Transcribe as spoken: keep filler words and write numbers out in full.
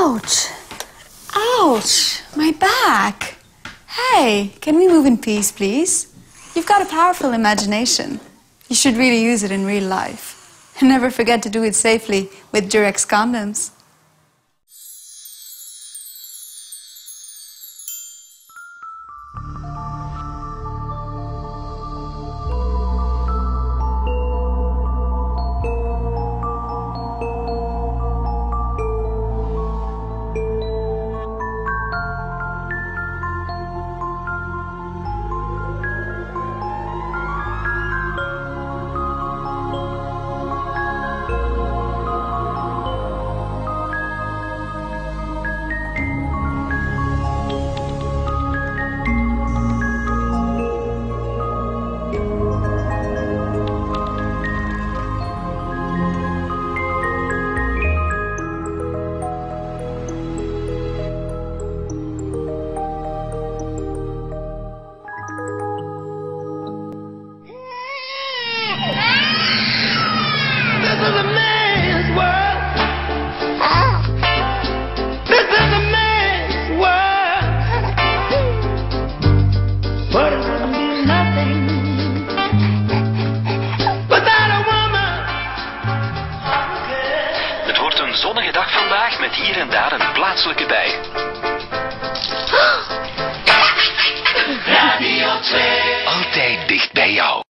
Ouch. Ouch. My back. Hey, can we move in peace, please? You've got a powerful imagination. You should really use it in real life. And never forget to do it safely with Durex condoms. Het wordt een zonnige dag vandaag met hier en daar een plaatselijke bij. Radio twee. Altijd dicht bij jou.